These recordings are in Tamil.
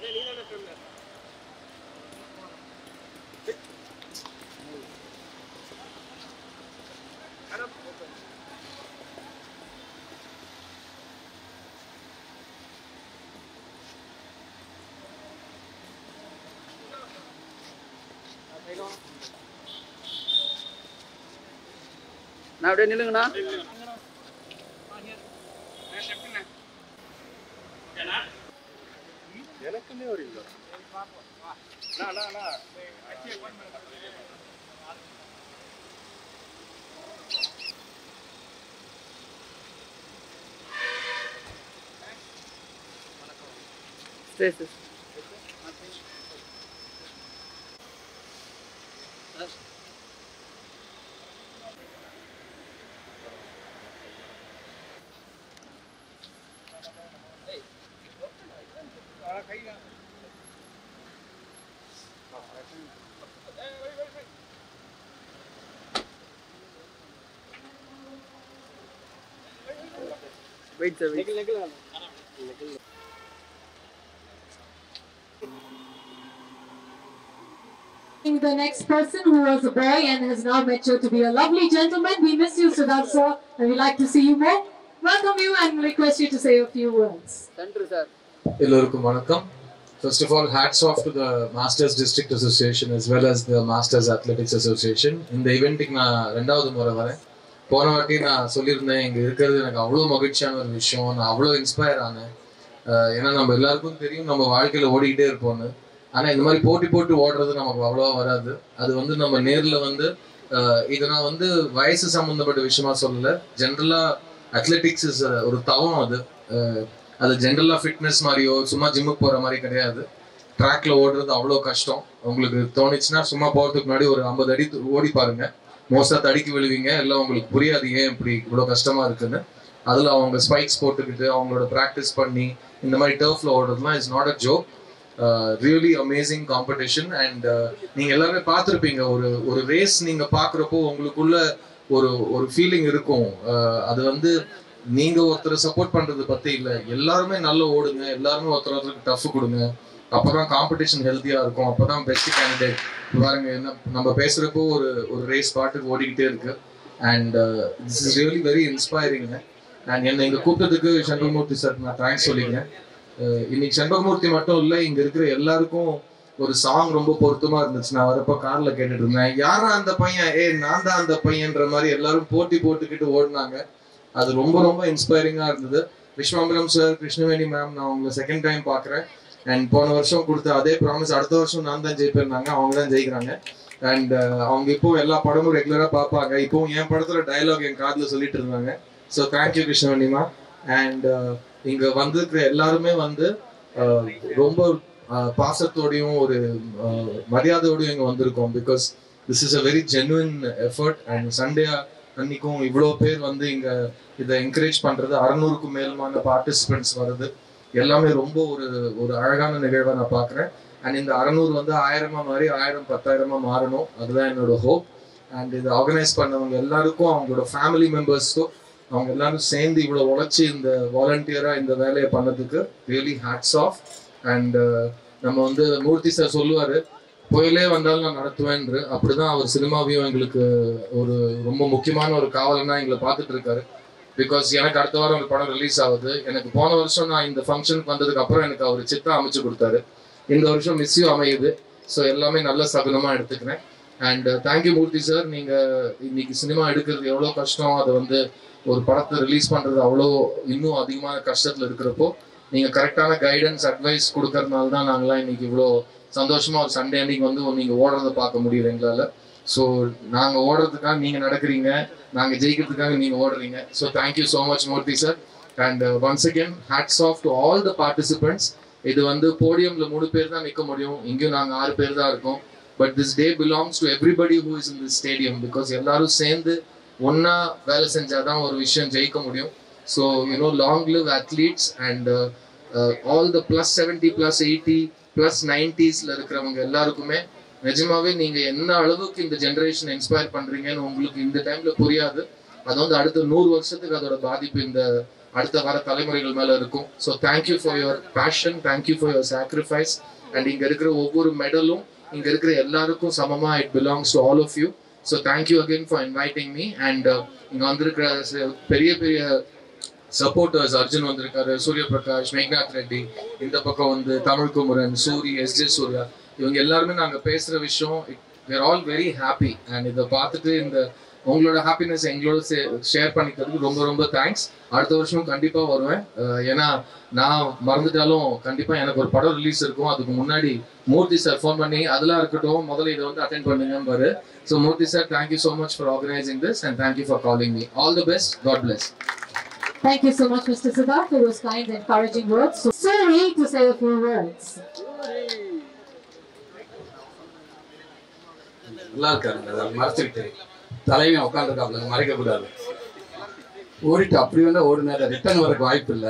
நான் அப்படியே நில்லுங்கண்ணா. எனக்குன்னே ஒரு இல்லை. சரி. Wait, sir. Wait. The next person who was a boy and has now matured to be a lovely gentleman. We miss you, Siddharth sir, and we'd like to see you more. Welcome you and request you to say a few words. Thank you, sir. Ellorukum vanakkam. First of all, hats off to the Masters District Association as well as the Masters Athletics Association. இந்த ஈவெண்ட்டுக்கு நான் 2வது முறை வரேன். போன வாட்டி நான் சொல்லியிருந்தேன், இங்கே இருக்கிறது எனக்கு அவ்வளோ மகிழ்ச்சியான ஒரு விஷயம். நான் அவ்வளோ இன்ஸ்பயர் ஆனேன். ஏன்னா நம்ம எல்லாருக்கும் தெரியும் நம்ம வாழ்க்கையில் ஓடிக்கிட்டே இருப்போம்னு. ஆனால் இந்த மாதிரி போட்டி போட்டு ஓடுறது நமக்கு அவ்வளோவா வராது. அது வந்து நம்ம நேரில் வந்து இதை நான் வந்து வயசு சம்மந்தப்பட்ட விஷயமா சொல்லலை. ஜென்ரலாக அத்லெட்டிக்ஸ் இஸ் ஒரு தவம். அது ஜென்ரலாக ஃபிட்னஸ் மாதிரியோ சும்மா ஜிம்முக்கு போகிற மாதிரி கிடையாது. ட்ராக்ல ஓடுறது அவ்வளோ கஷ்டம். உங்களுக்கு தோணுச்சுன்னா சும்மா போகிறதுக்கு முன்னாடி ஒரு 50 அடி ஓடி பாருங்க. மோஸ்ட்டாக தடிக்கு விழுவீங்க. எல்லாம் உங்களுக்கு புரியாது ஏன் இப்படி இவ்வளோ கஷ்டமாக இருக்குன்னு. அதில் அவங்க ஸ்பைக்ஸ் போட்டுக்கிட்டு அவங்களோட ப்ராக்டிஸ் பண்ணி இந்த மாதிரி டர்ஃப்ல ஓடுறதுலாம் is not a joke. Really amazing competition. And நீங்கள் எல்லாருமே பார்த்துருப்பீங்க, ஒரு ரேஸ் நீங்கள் பார்க்குறப்போ உங்களுக்குள்ள ஒரு ஃபீலிங் இருக்கும். அது வந்து நீங்கள் ஒருத்தரை சப்போர்ட் பண்ணுறது பற்றி இல்லை, எல்லாருமே நல்லா ஓடுங்க, எல்லாருமே ஒருத்தருக்கு டஃப் கொடுங்க. அப்போ தான் காம்படிஷன் ஹெல்த்தியாக இருக்கும். அப்போ தான் பெஸ்ட் கேண்டிடேட். பாருங்க, என்ன நம்ம பேசுகிறப்போ ஒரு ரேஸ் பாட்டுக்கு ஓடிக்கிட்டே இருக்கு. And this is really very inspiring. And என்னை இங்கே கூப்பிட்டதுக்கு சண்பகமூர்த்தி சார் நான் தேங்க்ஸ் சொல்லிக்கிறேன். இன்னைக்கு சண்பகமூர்த்தி மட்டும் இல்லை, இங்கே இருக்கிற எல்லாருக்கும் ஒரு சாங் ரொம்ப பொருத்தமாக இருந்துச்சு. நான் வரப்போ காரில் கேட்டுட்டு இருந்தேன், யாரா அந்த பையன், நான் தான் அந்த பையன்ற மாதிரி எல்லாரும் போட்டி போட்டுக்கிட்டு ஓடினாங்க. அது ரொம்ப ரொம்ப இன்ஸ்பைரிங்காக இருந்தது. விஸ்வாம்பரம் சார், கிருஷ்ணவேணி மேம், நான் உங்களை செகண்ட் டைம் பார்க்குறேன். அண்ட் போன வருஷம் கொடுத்த அதே ப்ராமிஸ், அடுத்த வருஷம் நான் தான் ஜெயிப்பிருந்தாங்க, அவங்க தான் ஜெயிக்கிறாங்க. அண்ட் அவங்க இப்போ எல்லா படமும் ரெகுலராக பார்ப்பாங்க. இப்போ என் படத்தில் டயலாக் என் காதில் சொல்லிட்டு இருந்தாங்க. So thank you கிருஷ்ணவேணிமா. அண்ட் இங்கே வந்திருக்கிற எல்லாருமே வந்து ரொம்ப பாசத்தோடையும் ஒரு மரியாதையோடையும் இங்கே வந்திருக்கோம். Because this is a very genuine effort. And Sunday அன்னைக்கும் இவ்வளோ பேர் வந்து இங்கே இதை என்கரேஜ் பண்ணுறது, 600க்கும் மேலுமான பார்ட்டிசிபென்ட்ஸ் வருது, எல்லாமே ரொம்ப ஒரு அழகான நிகழ்வாக நான் பார்க்குறேன். அண்ட் இந்த 600 வந்து 1000 மாறி 1000 10,000 மாறணும், அதுதான் என்னோட ஹோப். அண்ட் இதை ஆர்கனைஸ் பண்ணவங்க எல்லாருக்கும், அவங்களோட ஃபேமிலி மெம்பர்ஸ்க்கும், அவங்க எல்லாரும் சேர்ந்து இவ்வளோ உழைச்சி இந்த வாலண்டியராக இந்த வேலையை பண்ணதுக்கு ரியலி ஹேட்ஸ் ஆஃப். அண்ட் நம்ம வந்து மூர்த்தி சார் சொல்லுவார், புயலே வந்தாலும் நான் நடத்துவேன்று. அப்படிதான் அவர் சினிமாவையும் எங்களுக்கு ஒரு ரொம்ப முக்கியமான ஒரு காவலனா எங்களை பார்த்துட்டு இருக்காரு. பிகாஸ் எனக்கு அடுத்த வாரம் ஒரு படம் ரிலீஸ் ஆகுது. எனக்கு போன வருஷம் நான் இந்த ஃபங்க்ஷனுக்கு வந்ததுக்கு அப்புறம் எனக்கு அவர் சித்தா அமைச்சு கொடுத்தாரு. இந்த வருஷம் மிஸ் யூ அமையுது. ஸோ எல்லாமே நல்ல சகுனமாக எடுத்துக்கிறேன். And thank you Murthy sir. நீங்கள் இன்னைக்கு சினிமா எடுக்கிறது எவ்வளோ கஷ்டம், அதை வந்து ஒரு படத்தை ரிலீஸ் பண்ணுறது அவ்வளோ இன்னும் அதிகமான கஷ்டத்தில் இருக்கிறப்போ நீங்கள் கரெக்டான கைடன்ஸ் அட்வைஸ் கொடுக்கறதுனால தான் நாங்களாம் இன்னைக்கு இவ்வளோ சந்தோஷமாக ஒரு சண்டே அன்னைக்கு வந்து நீங்கள் ஓடுறதை பார்க்க முடியுது எங்களால். ஸோ நாங்கள் ஓடுறதுக்காக நீங்கள் நடக்கிறீங்க, நாங்கள் ஜெயிக்கிறதுக்காக நீங்கள் ஓடுறீங்க. So thank you so much Murthy sir. And once again hats off to all the participants. இது வந்து போடியமில் 3 பேர் தான் நிற்க முடியும், இங்கேயும் நாங்கள் 6 பேர் தான் இருக்கோம். But this day belongs to everybody who is in this stadium. Because எல்லாரும் சேர்ந்து ஒன்றா வேலை செஞ்சால் தான் ஒரு விஷயம் ஜெயிக்க முடியும். So you know, long live athletes and all the +70 +80 +90s இருக்கிறவங்க எல்லாருக்குமே நிஜமாவே நீங்க என்ன அளவுக்கு இந்த ஜெனரேஷன் இன்ஸ்பயர் பண்றீங்கன்னு உங்களுக்கு இந்த டைம்ல புரியாது. அது வந்து அடுத்த 100 வருஷத்துக்கு அதோட பாதிப்பு இந்த அடுத்த வர தலைமுறைகள் மேல இருக்கும். So thank you for your passion, thank you for your sacrifice. And இங்க இருக்கிற ஒவ்வொரு மெடலும் இங்க இருக்கிற எல்லாருக்கும் சமமா it belongs to all of you. So thank you again for inviting me. And இங்க வந்திருக்கிற பெரிய பெரிய சப்போர்ட்டர்ஸ், அர்ஜுன் வந்திருக்காரு, சூரிய பிரகாஷ், மேக்நாத் ரெட்டி, இந்த பக்கம் வந்து தமிழ் குமரன், சூரி, எஸ்ஜே சூர்யா, இவங்க எல்லாருமே நாங்க பேசுற விஷயம் we are all very happy. And இதை பார்த்துட்டு இந்த உங்களோட ஹாப்பினஸ் எங்களோட ஷேர் பண்ணிக்கிறதுக்கு ரொம்ப ரொம்ப தேங்க்ஸ். அடுத்த வருஷம் கண்டிப்பா வருவேன். ஏன்னா நான் மறந்துட்டாலும் கண்டிப்பா எனக்கு ஒரு படம் ரிலீஸ் இருக்கும். அதுக்கு முன்னாடி மூர்த்தி சார் ஃபோன் பண்ணி அதெல்லாம் இருக்கட்டும், முதல்ல இதை வந்து அட்டென்ட் பண்ணுங்க. So Murthy sir, thank you so much for organising this and thank you for calling me. All the best. God bless. Thank you so much, Mr. Siddharth, for those kind and encouraging words. So, Suri to say a few words. நல்லா இருக்காருங்க, அதை மறைச்சிக்கிட்டு தலைவன் உட்காந்துருக்காப்புல, மறைக்கக்கூடாது. ஓடிட்டு அப்படி வந்தால் ஓடு நேரம் ரிட்டர்ன் வரக்கு வாய்ப்பு இல்லை.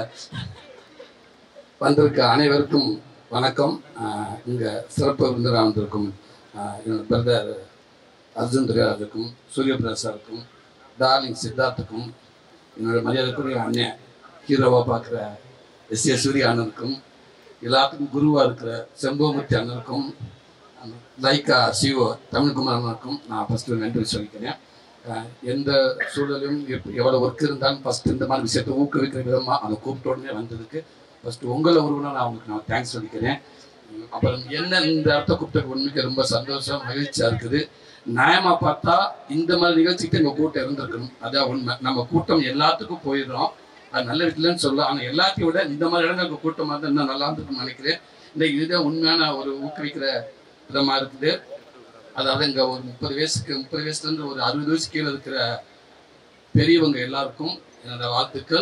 வந்திருக்க அனைவருக்கும் வணக்கம். இங்கே சிறப்பு விருந்தினராக வந்திருக்கும் என்னோட பிரதர் அர்ஜுன் துரையாருக்கும், சூரியபிரசாருக்கும், டார்லிங் சித்தார்த்துக்கும், என்னோட மரியாதைக்குரிய அண்ணன் ஹீரோவாக பார்க்குற எஸ்.ஏ. சூர்யா அண்ணனுக்கும், எல்லாத்துக்கும் குருவாக இருக்கிற செம்பூமூர்த்தி அண்ணனுக்கும், லைக்கா சிஓ தமிழ்குமார் அண்ணனுக்கும் நான் ஃபஸ்ட்டு நன்றி சொல்லிக்கிறேன். எந்த சூழலும் எவ்வளோ ஒர்க் இருந்தாலும் ஃபஸ்ட்டு இந்த மாதிரி விஷயத்தை ஊக்குவிக்கிற விதமாக அந்த கூப்பிட்டோடனே வந்ததுக்கு ஃபஸ்ட்டு உங்களை ஒருவனாக நான் அவங்களுக்கு நான் தேங்க்ஸ் சொல்லிக்கிறேன். அப்புறம் என்ன இந்த இடத்த கூப்பிட்ட உண்மைக்கு ரொம்ப சந்தோஷம், மகிழ்ச்சியாக இருக்குது. நியாயமாக பார்த்தா இந்த மாதிரி நிகழ்ச்சிக்கு எங்கள் கூட்டம் இருந்திருக்கணும். அதான் உண்மை. நம்ம கூட்டம் எல்லாத்துக்கும் போயிடுறோம், அது நல்ல இல்லைன்னு சொல்லலாம். ஆனால் எல்லாத்தையும் விட இந்த மாதிரி இடங்களுக்கு கூட்டமாக இருந்தால் இன்னும் நல்லா இருந்திருக்குன்னு நினைக்கிறேன். இந்த இதுதான் உண்மையான ஒரு ஊக்குவிக்கிற விதமாக இருக்குது. அதாவது இங்கே ஒரு 30 வயசுலேருந்து ஒரு 60 வயசு கீழே இருக்கிற பெரியவங்க எல்லாருக்கும் என்னோட வாழ்த்துக்கள்.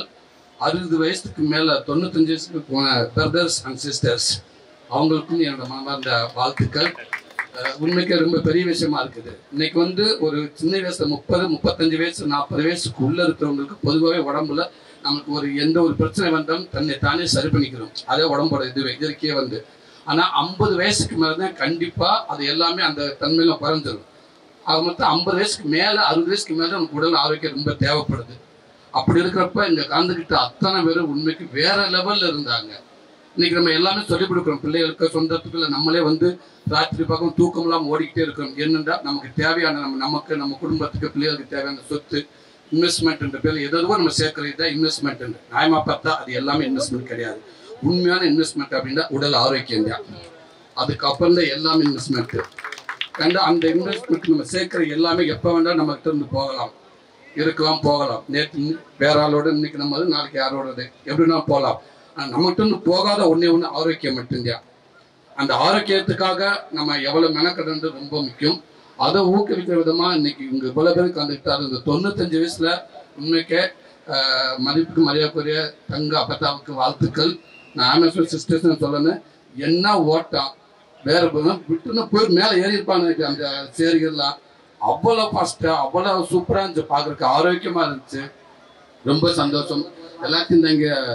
60 வயசுக்கு மேலே 95 வயசுக்கு போன பிரதர்ஸ் அண்ட் சிஸ்டர்ஸ் அவங்களுக்கும் என்னோட மனமார்ந்த வாழ்த்துக்கள். உண்மைக்கு ரொம்ப பெரிய விஷயமா இருக்குது. இன்னைக்கு வந்து ஒரு சின்ன வயசுல 30, 35 வயசு, 40 வயசுக்கு உள்ள இருக்கிறவங்களுக்கு பொதுவாகவே உடம்புல நமக்கு ஒரு எந்த ஒரு பிரச்சனை வந்தாலும் தன்னை தானே சரி பண்ணிக்கிறோம். அதே உடம்போட இயற்கையே வந்து. ஆனால் 50 வயசுக்கு மேலே தான் கண்டிப்பாக அது எல்லாமே அந்த தன்மையில குறைஞ்சிடும். அது மொத்தம் 50 வயசுக்கு மேலே 60 வயசுக்கு மேலே நமக்கு உடல் ஆரோக்கியம் ரொம்ப தேவைப்படுது. அப்படி இருக்கிறப்ப இங்கே கலந்துக்கிட்ட அத்தனை பேரும் உண்மைக்கு வேற லெவலில் இருந்தாங்க. இன்னைக்கு நம்ம எல்லாமே சொல்லிக் கொடுக்குறோம் பிள்ளைகளுக்கு, சொந்தத்துக்குள்ள நம்மளே வந்து ராத்திரி பக்கம் தூக்கம்லாம் ஓடிக்கிட்டே இருக்கிறோம். என்னென்னா நமக்கு தேவையான நமக்கு நம்ம குடும்பத்துக்கு பிள்ளைகளுக்கு தேவையான சொத்து இன்வெஸ்ட்மெண்ட் பேர் எதுவோ நம்ம சேர்க்கறது தான் இன்வெஸ்ட்மெண்ட். நியாயமா பார்த்தா அது எல்லாமே இன்வெஸ்ட்மெண்ட் கிடையாது. உண்மையான இன்வெஸ்ட்மெண்ட் அப்படின்னா உடல் ஆரோக்கியம் தான். அதுக்கப்புறம் தான் எல்லாமே இன்வெஸ்ட்மெண்ட். கண்டு அந்த இன்வெஸ்ட்மெண்ட் நம்ம சேர்க்கிற எல்லாமே எப்போ வேண்டாம் நம்ம கிட்ட இருந்து போகலாம், இருக்கலாம், போகலாம். நேற்று வேற ஆளோட இன்னைக்கு நம்ம நாளைக்கு யாரோடது எப்படின்னா போகலாம். நம்மகிட்ட இருந்து போகாத ஒன்னே ஒன்று ஆரோக்கியம் மட்டும்தான். அந்த ஆரோக்கியத்துக்காக நம்ம எவ்வளவு மெனக்கடன்றது ரொம்ப முக்கியம். அதை ஊக்குவிக்கிற விதமா இன்னைக்கு இங்க இவ்வளவு பேருக்கு வந்துக்கிட்டாரு. இந்த 95 வயசுல உண்மைக்கு மதிப்புக்கு மரியாதைக்குரிய தங்க அப்பத்தாவுக்கு வாழ்த்துக்கள். நான் ஆமேஸ்வர் சிஸ்டர்ஸ் சொல்லணும். என்ன ஓட்டம் வேற விட்டுன்னு போய் மேலே ஏறி இருப்பாங்க அந்த சேரிகள்லாம். அவ்வளோ ஃபாஸ்டா அவ்வளோ சூப்பராக இருந்துச்சு, பார்க்குறதுக்கு ஆரோக்கியமா இருந்துச்சு. ரொம்ப சந்தோஷம். எல்லாத்தையும் தான் இங்கே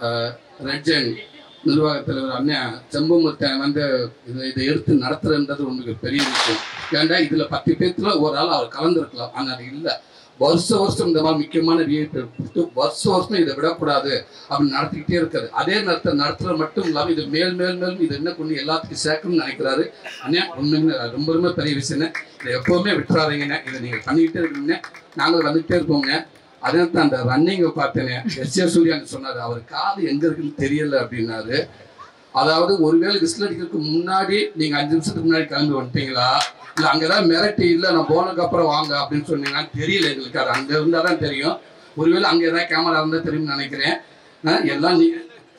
ரெட்ஜன் நிர்வாக தலைவர் அண்ணன் செம்பூமூர்த்தன் வந்து இதை எடுத்து நடத்துறதுன்றது உங்களுக்கு பெரிய விஷயம். ஏன்டா இதுல 10 பேர்த்துல ஒரு ஆள் அவர் கலந்துருக்கலாம். ஆனால் அது இல்லை. வருஷம் இந்த மாதிரி முக்கியமான விஐபி கொடுத்து வருஷம் இதை விடக்கூடாது அப்படின்னு நடத்திக்கிட்டே இருக்காரு. அதே நடத்துறது மட்டும் இல்லாமல் இது மேலும் இது என்ன கொண்டு எல்லாத்துக்கும் சேர்க்கணும்னு நினைக்கிறாரு. அண்ணா ஒண்ணுங்க ரொம்ப ரொம்ப பெரிய விஷயம். இதை எப்பவுமே விட்டுறாதீங்கண்ணே, இதை நீங்க பண்ணிக்கிட்டே இருக்கீங்க, நாங்களும் வந்துகிட்டே இருப்போங்க. அதே தான் அந்த ரன்னிங்கை பார்த்தேனே, எஸ்.ஏ. சூர்யான்னு சொன்னாரு, அவர் காது எங்க இருக்குன்னு தெரியல அப்படின்னாரு. அதாவது ஒருவேளை விசில் அடிக்கிறதுக்கு முன்னாடி நீங்க 5 நிமிஷத்துக்கு முன்னாடி கிளம்பி வந்துட்டீங்களா, இல்லை அங்கேதான் மிரட்டி இல்லை நான் போனதுக்கு அப்புறம் வாங்க அப்படின்னு சொன்னீங்கன்னு தெரியல எங்களுக்கு. அது அங்கே இருந்தால் தான் தெரியும். ஒருவேளை அங்கே ஏதாவது கேமரா இருந்தால் தெரியும்னு நினைக்கிறேன். எல்லாம் நீ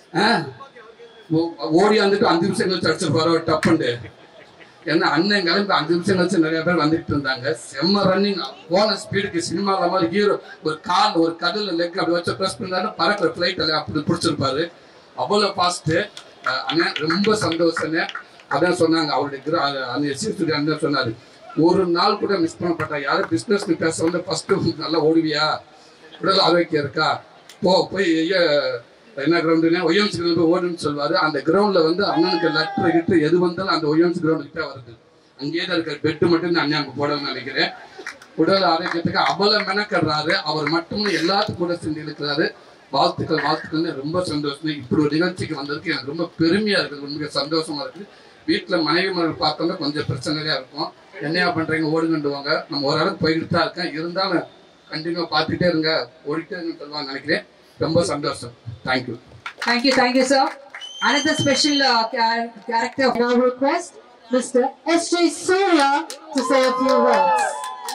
ஓடி வந்துட்டு 5 நிமிஷம் கழிச்சு அடிச்சிருப்பாரோ டப்புண்டு. ஏன்னா அண்ணன் கிளம்பி 5 நிமிஷம் கழிச்சு நிறைய பேர் வந்துட்டு இருந்தாங்க. செம்ம ரன்னிங், போன ஸ்பீடுக்கு சினிமாவில் மாதிரி ஹீரோ ஒரு கால் ஒரு கடலில் லெக் அப்படி வச்சு ப்ரெஸ் பண்ணாரு, பறக்கிற ஃப்ளைட் எல்லாம் அப்படி பிடிச்சிருப்பாரு. அவ்வளோ ஃபாஸ்ட்டு. அண்ணன் ரொம்ப சந்தோஷங்க. அதான் சொன்னாங்க அவருடைய அந்த எஸ்.ஏ. அண்ணன் சொன்னாரு, ஒரு நாள் கூட மிஸ் பண்ணப்பட்டா யாரும் பிஸ்னஸ் பேச வந்து ஃபர்ஸ்ட்டு நல்லா ஓடுவியா, உடல் ஆரோக்கியம் இருக்கா, போய் என்ன கிரவுண்டுன்னா ஒய்எம்சி கிரவுண்டு ஓடுன்னு சொல்லுவாரு. அந்த கிரவுண்ட்ல வந்து அண்ணனுக்கு லெட்டர் கிட்ட எது வந்தாலும் அந்த ஒய்எம்சி கிரவுண்டு கிட்ட வருது. அங்கேயே தான் இருக்கிற பெட்டு மட்டும் அண்ணன் அங்கே போடணும்னு நினைக்கிறேன். உடல் ஆரோக்கியத்துக்கு அவ்வளவு மெனக்கடுறாரு. அவர் மட்டும் எல்லாத்துக்கும் கூட செஞ்சு இருக்கிறாரு. வாழ்த்துக்கள்னு ரொம்ப சந்தோஷம். இப்படி ஒரு நிகழ்ச்சிக்கு வந்ததுக்கு எனக்கு ரொம்ப பெருமையாக இருக்குது, ரொம்ப சந்தோஷமாக இருக்குது. வீட்டில் மனைவி மகள் பார்த்தோம்னா கொஞ்சம் பிரச்சனையாக இருக்கும். என்னையா பண்ணுறீங்க, ஓடுங்கண்டுவாங்க. நம்ம ஓரளவுக்கு போய்கிட்டு தான் இருக்கேன். இருந்தாலும் கண்டினியூ பார்த்துக்கிட்டே இருங்க, ஓடிட்டே இருங்க சொல்லுவாங்க நினைக்கிறேன். ரொம்ப சந்தோஷம். Thank you. Thank you, sir. Another special character of our request, Mr. S.J. Surya, to say a few words.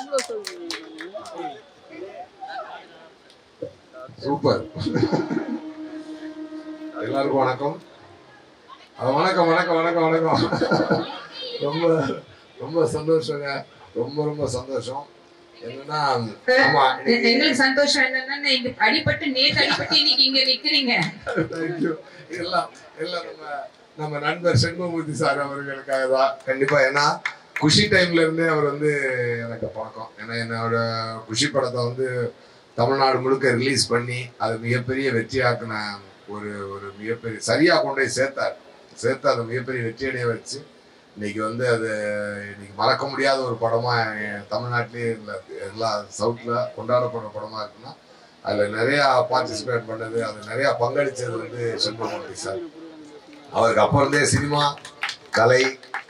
Super. எல்லாருக்கும் வணக்கம். வணக்கம் வணக்கம் வணக்கம் வணக்கம். ரொம்ப ரொம்ப சந்தோஷங்க. ரொம்ப சந்தோஷம். என்னன்னா எங்களுக்கு சந்தோஷம் என்னன்னா இங்க அடிபட்டு இன்னைக்கு இங்க நிக்கிறீங்க. எல்லாம் நம்ம நண்பர் செண்பகமூர்த்தி சார் அவர்களுக்காக தான் கண்டிப்பா. ஏன்னா குஷி டைம்ல இருந்தே அவர் வந்து எனக்கு பழக்கம். ஏன்னா என்னோட குஷி படத்தை வந்து தமிழ்நாடு முழுக்க ரிலீஸ் பண்ணி அது மிகப்பெரிய வெற்றியாக்குன ஒரு மிகப்பெரிய சரியா கொண்டு போய் சேர்த்து அதை மிகப்பெரிய வெற்றியடைய வச்சு இன்னைக்கு வந்து அது இன்னைக்கு மறக்க முடியாத ஒரு படமா தமிழ்நாட்டிலேயே எல்லா சவுத்ல கொண்டாடப்படுற படமா இருக்குன்னா அதுல நிறைய பார்ட்டிசிபேட் பண்ணது, அது நிறைய பங்களிச்சது வந்து செண்பகமூர்த்தி சார். அவருக்கு அப்போ இருந்தே சினிமா, கலை,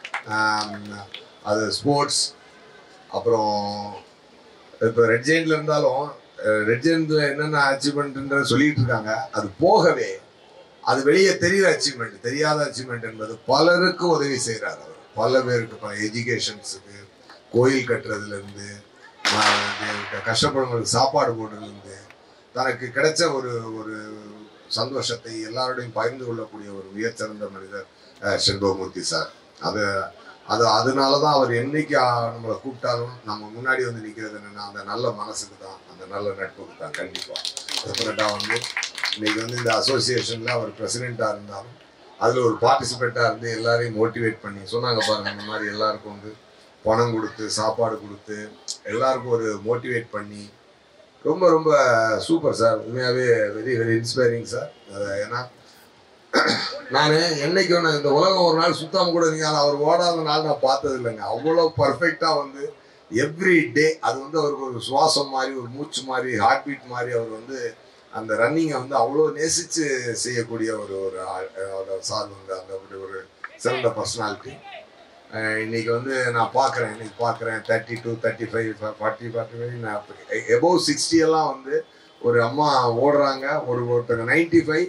அது ஸ்போர்ட்ஸ், அப்புறம் இப்போ ரெட் ஜெயின்ல இருந்தாலும் ரெட் ஜெயின்ல என்னென்ன அச்சீவ்மெண்ட்ன்றது சொல்லிட்டு இருக்காங்க. அது போகவே அது வெளியே தெரியாத அச்சீவ்மெண்ட் என்பது பலருக்கு உதவி செய்கிறார். அவர் பல பேருக்கு எஜுகேஷன்ஸுக்கு, கோயில் கட்டுறதுலேருந்து, கஷ்டப்படுறவங்களுக்கு சாப்பாடு போடுறதுலேருந்து தனக்கு கிடைச்ச ஒரு சந்தோஷத்தை எல்லாரோடையும் பகிர்ந்து கொள்ளக்கூடிய ஒரு உயர்சிறந்த மனிதர் செண்பகமூர்த்தி சார். அதனால தான் அவர் என்னைக்கு நம்மளை கூப்பிட்டாலும் நம்ம முன்னாடி வந்து நிற்கிறது என்னென்னா அந்த நல்ல மனசுக்கு தான், அந்த நல்ல நட்புக்கு தான். கண்டிப்பாக டெஃபினட்டாக வந்து இன்னைக்கு வந்து இந்த அசோசியேஷனில் அவர் பிரசிடெண்ட்டாக இருந்தாலும் அதில் ஒரு பார்ட்டிசிபேட்டாக இருந்து எல்லாரையும் மோட்டிவேட் பண்ணி சொன்னாங்க பாருங்கள். இந்த மாதிரி எல்லாருக்கும் வந்து பணம் கொடுத்து சாப்பாடு கொடுத்து எல்லாருக்கும் ஒரு மோட்டிவேட் பண்ணி ரொம்ப சூப்பர் சார். உண்மையாகவே வெரி இன்ஸ்பைரிங் சார். ஏன்னா நான் என்னைக்கும் இந்த உலகம் ஒரு நாள் சுத்தாம கூட இருக்காங்க, அவர் ஓடாத நாள் நான் பார்த்தது இல்லைங்க. அவ்வளோ பர்ஃபெக்டாக வந்து எவ்ரி டே அது வந்து அவருக்கு ஒரு சுவாசம் மாதிரி, ஒரு மூச்சு மாதிரி, ஹார்ட் பீட் மாதிரி அவர் வந்து அந்த ரன்னிங்கை வந்து அவ்வளோ நேசித்து செய்யக்கூடிய ஒரு சார் வந்து அந்த ஒரு சிறந்த பர்சனாலிட்டி. இன்னைக்கு வந்து நான் பார்க்குறேன் 32, 35, 40, நான் எபோவ் 60 எல்லாம் வந்து ஒரு அம்மா ஓடுறாங்க. ஒருத்தங்க 95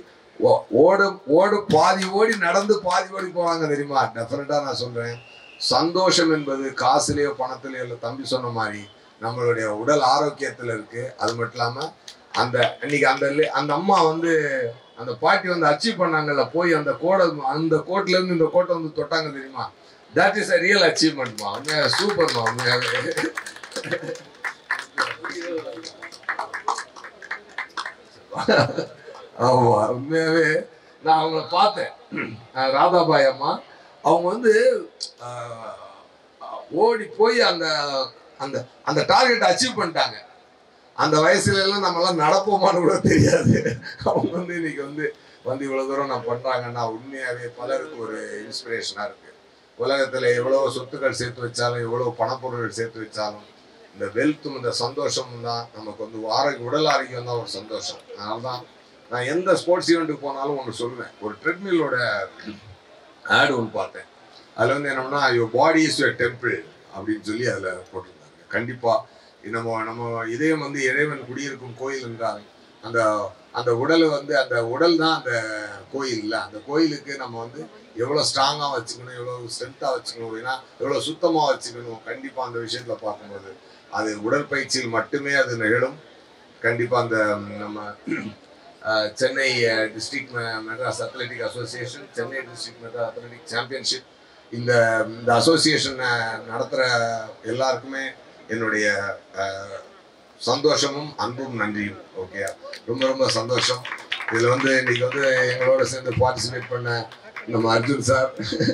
பாதி ஓடி நடந்து பாதி ஓடி போவாங்க தெரியுமா. டெஃபினட்டாக நான் சொல்கிறேன், சந்தோஷம் என்பது காசுலேயோ பணத்துலையோ இல்லை. தம்பி சொன்ன மாதிரி நம்மளுடைய உடல் ஆரோக்கியத்தில் இருக்குது. அது மட்டும் இல்லாமல் இன்னைக்கு அந்த அம்மா வந்து அந்த பாட்டி வந்து அச்சீவ் பண்ணாங்கல்ல, போய் அந்த கோட்டிலேருந்து இந்த கோட்டை வந்து தொட்டாங்க தெரியுமா. தட் இஸ் அ ரியல் அச்சீவ்மெண்ட்மா. உண்மையாக சூப்பர்மா. உண்மையாகவே ஆமா, உண்மையாகவே நான் அவங்கள பார்த்தேன். ராதாபாய் அம்மா அவங்க வந்து ஓடி போய் அந்த அந்த அந்த டார்கெட்டை அச்சீவ் பண்ணிட்டாங்க. அந்த வயசுல எல்லாம் நம்மளாம் நடப்போமான்னு கூட தெரியாது. அவங்க வந்து இன்னைக்கு வந்து இவ்வளோ தூரம் நான் பண்ணுறாங்கன்னா உண்மையாகவே பலருக்கு ஒரு இன்ஸ்பிரேஷனாக இருக்குது. உலகத்தில் எவ்வளோ சொத்துக்கள் சேர்த்து வச்சாலும், எவ்வளோ பணப்பொருட்கள் சேர்த்து வச்சாலும், இந்த வெல்த்தும் இந்த சந்தோஷமும் தான் நமக்கு வந்து உடல் ஆரோக்கியம் தான் ஒரு சந்தோஷம். அதனால தான் நான் எந்த ஸ்போர்ட்ஸ் ஈவெண்ட்டுக்கு போனாலும் ஒன்று சொல்லுவேன். ஒரு ட்ரெட்மில்லோட ஆடு ஒன்று பார்த்தேன். அதில் வந்து என்னன்னா, your body is your temple அப்படின்னு சொல்லி அதில் போட்டிருந்தாங்க. கண்டிப்பாக நம்ம இதயம் வந்து இறைவன் குடியிருக்கும் கோயில் என்றால் அந்த உடலை வந்து அந்த உடல் தான் அந்த கோயில் இல்லை. அந்த கோயிலுக்கு நம்ம வந்து எவ்வளோ ஸ்ட்ராங்காக வச்சுக்கணும், எவ்வளோ ஸ்ட்ரென்த்தாக வச்சுக்கணும், அப்படின்னா எவ்வளோ சுத்தமாக வச்சுக்கணும். கண்டிப்பாக அந்த விஷயத்தில் பார்க்கும்போது அது உடற்பயிற்சியில் மட்டுமே அது நிகழும். கண்டிப்பாக அந்த நம்ம Chennai district Madras athletic association, Chennai district Madras athletic championship, இந்த அசோசியேஷன் நடத்துகிற எல்லாருக்குமே என்னுடைய சந்தோஷமும் அன்பும் நன்றியும். ஓகே, ரொம்ப சந்தோஷம். இதில் வந்து இன்னைக்கு வந்து எங்களோட சேர்ந்து பார்ட்டிசிபேட் பண்ண நம்ம அர்ஜுன் சார்,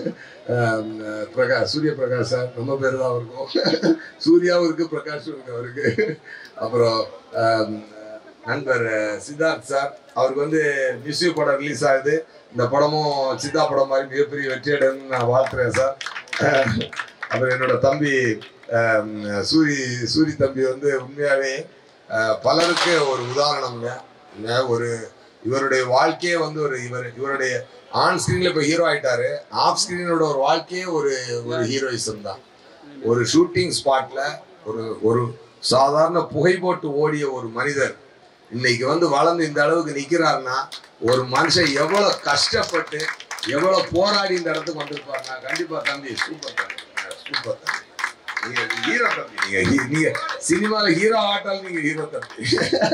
சூரிய பிரகாஷ் சார், நம்ம பேர் தான் இருக்கும். சூர்யாவும் இருக்கு, பிரகாஷும் இருக்கு அவருக்கு. அப்புறம் நண்பர் சித்தார்த் சார், அவருக்கு வந்து மியூசிக் படம் ரிலீஸ் ஆகுது. இந்த படமும் சித்தா படம் மாதிரி மிகப்பெரிய வெற்றியடைன்னு நான் வாழ்த்துறேன் சார். அப்புறம் என்னோட தம்பி சூரி தம்பி வந்து உண்மையாகவே பலருக்கு ஒரு உதாரணம்ங்க. ஒரு இவருடைய வாழ்க்கையே வந்து இவருடைய ஆன் ஸ்கிரீன்ல இப்ப ஹீரோ ஆயிட்டாரு. ஆஃப் ஸ்கிரீனோட ஒரு வாழ்க்கையே ஒரு ஹீரோயிசம் தான். ஒரு ஷூட்டிங் ஸ்பாட்ல ஒரு சாதாரண புகை போட்டு ஓடிய ஒரு மனிதர் இன்னைக்கு வந்து வளர்ந்து இந்த அளவுக்கு நிக்கிறாருன்னா ஒரு மனுஷன் எவ்வளவு கஷ்டப்பட்டு எவ்வளவு போராடி இந்த இடத்துக்கு வந்திருப்பாருன்னா கண்டிப்பா தம்பி சூப்பர் தம்பி, சூப்பர் தம்பி. நீங்க ஹீரோ தம்பி, நீங்க சினிமால ஹீரோ ஆட்டாலும் நீங்க ஹீரோ தம்பி.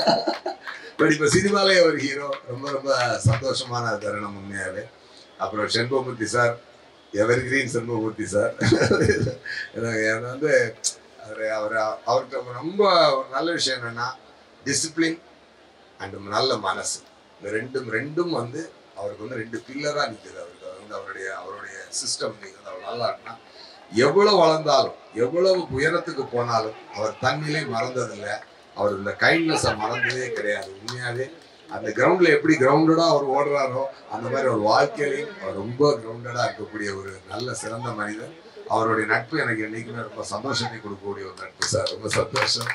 பட் இப்ப சினிமாலே ஒரு ஹீரோ. ரொம்ப ரொம்ப சந்தோஷமான தருணம் உண்மையாவே. அப்புறம் Shenbagamoorthy sir, evergreen Shenbagamoorthy sir, எனக்கு வந்து அவர்கிட்ட ரொம்ப ஒரு நல்ல விஷயம் என்னன்னா டிசிப்ளின் அண்ட் நல்ல மனசு. இந்த ரெண்டும் வந்து அவருக்கு வந்து 2 பில்லரா நிற்குது. அவருக்கு வந்து அவருடைய சிஸ்டம் அவர் நல்லா இருக்குன்னா எவ்வளவு வளர்ந்தாலும் எவ்வளவு உயரத்துக்கு போனாலும் அவர் தன்னிலை மறந்ததில்லை. அவர் இந்த கைண்ட்னஸை மறந்ததே கிடையாது. உண்மையாவே அந்த கிரவுண்ட்ல எப்படி கிரவுண்டடா அவர் ஓடுறாரோ அந்த மாதிரி ஒரு வாழ்க்கையிலையும் அவர் ரொம்ப கிரவுண்டடா இருக்கக்கூடிய ஒரு நல்ல சிறந்த மனிதர். அவருடைய நட்பு எனக்கு என்னைக்குமே ரொம்ப சந்தோஷத்தை கொடுக்கக்கூடிய ஒரு நட்பு சார். ரொம்ப சந்தோஷம்.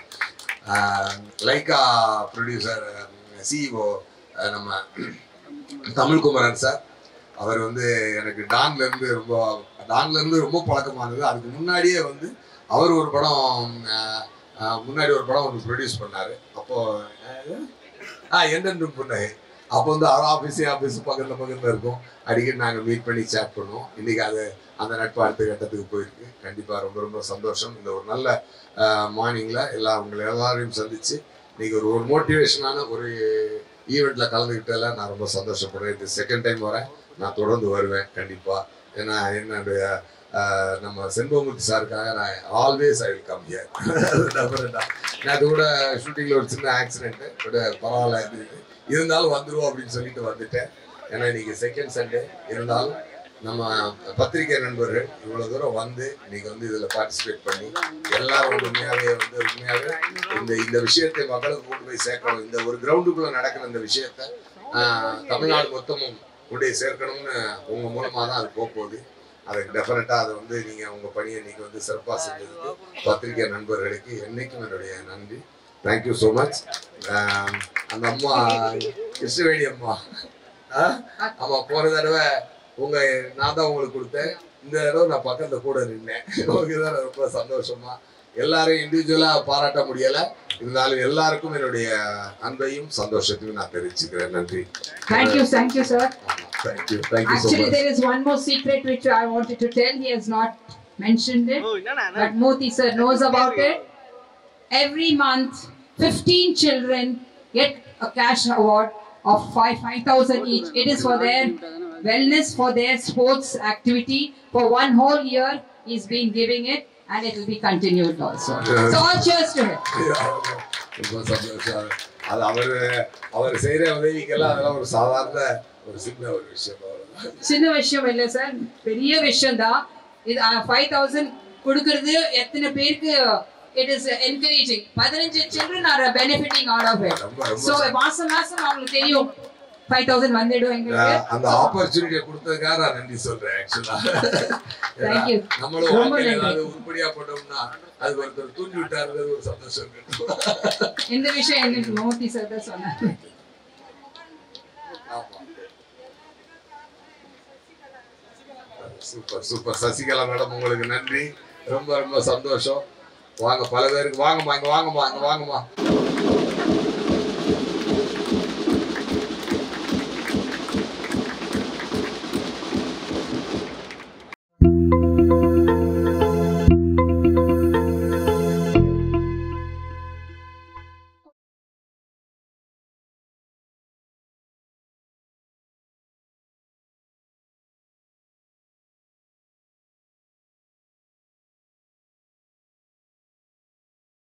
லைக்கா ப்ரொடியூசர் சிஇஓ நம்ம தமிழ்குமரன் சார், அவர் வந்து எனக்கு டான்ல இருந்து ரொம்ப பழக்கமானது. அதுக்கு முன்னாடியே வந்து அவர் ஒரு படம் ஒன்று ப்ரொடியூஸ் பண்ணாரு. அப்போ என்னென்று புன்னகை. அப்போ வந்து ஆஃபீஸ் பக்கத்தில் இருக்கும். அடிக்கடி நாங்கள் மீட் பண்ணி சேட் பண்ணுவோம். இன்னைக்கு அந்த நட்பு அடுத்த கட்டத்துக்கு போயிருக்கு. கண்டிப்பாக ரொம்ப ரொம்ப சந்தோஷம். இந்த ஒரு நல்ல மார்னிங்ல உங்களை எல்லாரையும் சந்திச்சு இன்னைக்கு ஒரு மோட்டிவேஷனான ஒரு ஈவெண்ட்ல கலந்துக்கிட்டதில் நான் ரொம்ப சந்தோஷப்படுறேன். இது செகண்ட் டைம் வரேன். நான் தொடர்ந்து வருவேன் கண்டிப்பா. ஏன்னா என்னுடைய நம்ம செண்பகமூர்த்தி சாருக்காக நான் always I will come here. நான் அது கூட ஷூட்டிங்ல ஒரு சின்ன ஆக்சிடென்ட், பரவாயில்ல இருந்தாலும் வந்துருவோம் அப்படின்னு சொல்லிட்டு வந்துட்டேன். ஏன்னா இன்னைக்கு செகண்ட் சண்டே இருந்தாலும் நம்ம பத்திரிகை நண்பர்கள் இவ்வளவு தூரம் வந்து இன்னைக்கு வந்து இதுல பார்ட்டிசிபேட் பண்ணி எல்லாரும் உண்மையாவே இந்த விஷயத்தை மக்களுக்கு கொண்டு போய் சேர்க்கணும். இந்த ஒரு கிரவுண்டுக்குள்ள நடக்கிற இந்த விஷயத்த தமிழ்நாடு மொத்தமும் கொண்டு சேர்க்கணும்னு உங்க மூலமா தான் அது போகுது. அதுக்கு டெஃபினட்டா அதை வந்து நீங்க உங்க பணியை இன்னைக்கு வந்து சிறப்பாக செஞ்சதுக்கு பத்திரிகை நண்பர்களுக்கு என்னைக்கும் என்னுடைய நன்றி. Thank you so much. அந்த அம்மா கிருஷ்ணவேணி அம்மா போன தடவை நான் தான் உங்களுக்கு கொடுத்தேன். இந்த தடவை நான் பக்கத்துல கூட நின்னேன். ரொம்ப சந்தோஷமா எல்லாரும் இண்டிவிஜுவலா பாராட்ட முடியல, இருந்தாலும் எல்லாருக்கும் என்னுடைய அன்பையும் சந்தோஷத்தையும் நான் தெரிவிச்சுக்கிறேன். நன்றி. Thank you, sir. Thank you so Actually, much. there is one more secret which I wanted to tell. He has not mentioned it, but Moti sir knows about it. Every month, 15 children get a cash award of 5,000 each. It is for their wellness, for their sports activity. For one whole year, he's been giving it, and it will be continued also. So all cheers to him. ரொம்ப சந்தோஷம். அது அவர் செய்யற உதவிக்கெல்லாம் அதெல்லாம் ஒரு சாதாரண ஒரு சின்ன விஷயம் இல்ல சார், பெரிய விஷயம் தான் இது. 5,000 கொடுக்கிறது எத்தனை பேருக்கு it is encouraging. 15 children are benefiting out of it. So மாசம் அவங்களுக்கு தெரியும் 5,000 வந்துடும் எங்களுக்கு. அந்த ஆப்பர்ச்சுனிட்டியை கொடுத்ததுக்காக நான் நன்றி சொல்றேன். ஆக்சுவலா Thank you. நம்மளும் வாழ்க்கையில ஏதாவது உருப்படியா போட்டோம்னா அது ஒருத்தர் தூண்டி விட்டாருன்றது ஒரு சந்தோஷம் கிடைக்கும். இந்த விஷயம் எங்களுக்கு மோதி சார் தான் சொன்னாரு. சூப்பர் சசிகலா மேடம், உங்களுக்கு நன்றி. ரொம்ப ரொம்ப சந்தோஷம். வாங்க, பல பேருக்கு வாங்கம்மா, இங்க வாங்கம்மா.